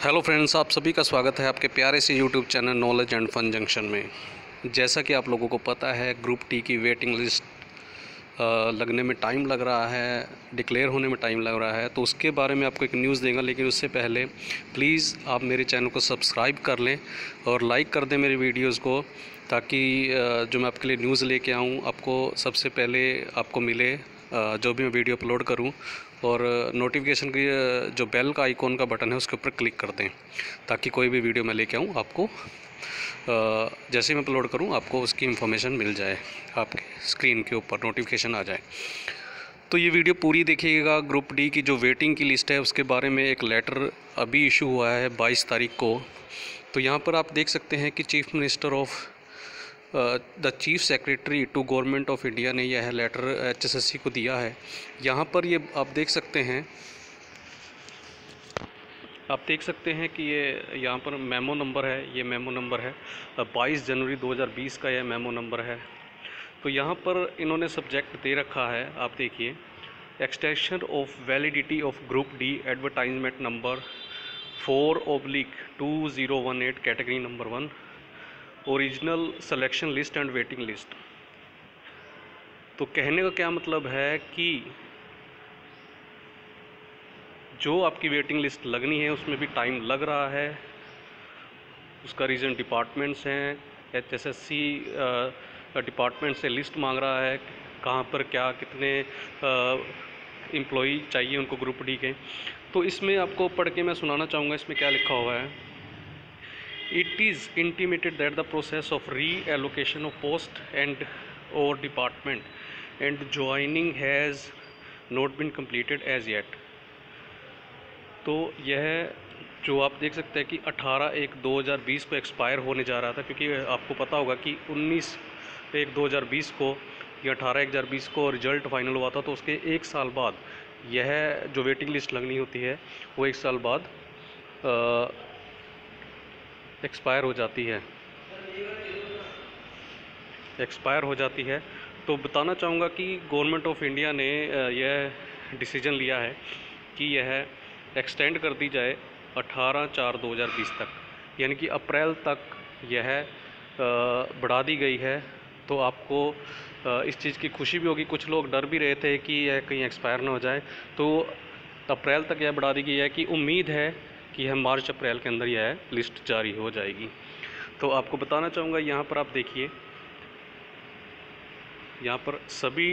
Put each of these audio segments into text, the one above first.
Hello friends, आप सभी का स्वागत है आपके प्यारे से YouTube channel knowledge and fun junction में। जैसा कि आप लोगों को पता है, ग्रुप टी की वेटिंग लिस्ट लगने में टाइम लग रहा है, डिक्लेयर होने में टाइम लग रहा है। तो उसके बारे में आपको एक न्यूज़ देगा, लेकिन उससे पहले प्लीज़ आप मेरे चैनल को सब्सक्राइब कर लें और लाइक कर दें मेरी वीडियोज़ को, ताकि जो मैं आपके लिए न्यूज़ लेके आऊँ आपको सबसे पहले आपको मिले जो भी मैं वीडियो अपलोड करूं। और नोटिफिकेशन की जो बेल का आइकॉन का बटन है उसके ऊपर क्लिक कर दें, ताकि कोई भी वीडियो मैं लेके आऊं आपको जैसे ही मैं अपलोड करूं आपको उसकी इन्फॉर्मेशन मिल जाए, आपके स्क्रीन के ऊपर नोटिफिकेशन आ जाए। तो ये वीडियो पूरी देखिएगा। ग्रुप डी की जो वेटिंग की लिस्ट है उसके बारे में एक लेटर अभी इशू हुआ है 22 तारीख को। तो यहाँ पर आप देख सकते हैं कि chief minister of the chief secretary to government of India ने यह लेटर HSSC को दिया है। यहाँ पर ये आप देख सकते हैं कि ये यहाँ पर मेमो नंबर है, ये मेमो नंबर है 22 जनवरी 2020 का यह मेमो नंबर है। तो यहाँ पर इन्होंने सब्जेक्ट दे रखा है, आप देखिए, extension of validity of group D advertisement number 4/2018 category number 1 original selection list and waiting list. तो कहने का क्या मतलब है कि जो आपकी वेटिंग लिस्ट लगनी है उसमें भी टाइम लग रहा है। उसका रीज़न डिपार्टमेंट्स हैं, HSSC डिपार्टमेंट से लिस्ट मांग रहा है कहाँ पर क्या कितने एम्प्लॉई चाहिए उनको ग्रुप डी के। तो इसमें आपको पढ़ के मैं सुनाना चाहूँगा, इसमें क्या लिखा हुआ है। It is intimated that the process of reallocation of post and or department and joining has not been completed as yet। तो यह जो आप देख सकते हैं कि 18/1/2020 को एक्सपायर होने जा रहा था, क्योंकि आपको पता होगा कि 19/1/2020 को या 18/1/2020 को रिजल्ट फाइनल हुआ था। तो उसके एक साल बाद यह जो वेटिंग लिस्ट लगनी होती है वो एक साल बाद एक्सपायर हो जाती है। तो बताना चाहूँगा कि गवर्नमेंट ऑफ इंडिया ने यह डिसीजन लिया है कि यह एक्सटेंड कर दी जाए 18/4/2020 तक, यानी कि अप्रैल तक यह बढ़ा दी गई है। तो आपको इस चीज़ की खुशी भी होगी। कुछ लोग डर भी रहे थे कि यह कहीं एक्सपायर ना हो जाए, तो अप्रैल तक यह बढ़ा दी गई है कि उम्मीद है कि यह मार्च अप्रैल के अंदर यह लिस्ट जारी हो जाएगी। तो आपको बताना चाहूँगा, यहाँ पर आप देखिए, यहाँ पर सभी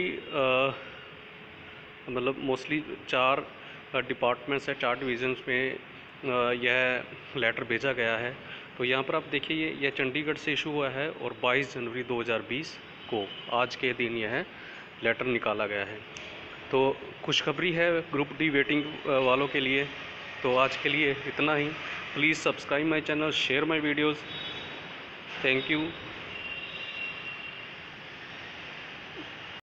मतलब मोस्टली 4 डिपार्टमेंट्स है, 4 डिवीज़न्स में यह लेटर भेजा गया है। तो यहाँ पर आप देखिए, यह चंडीगढ़ से इशू हुआ है और 22 जनवरी 2020 को आज के दिन यह लेटर निकाला गया है। तो खुशखबरी है ग्रुप डी वेटिंग वालों के लिए। तो आज के लिए इतना ही। Please subscribe my channel, share my videos. Thank you.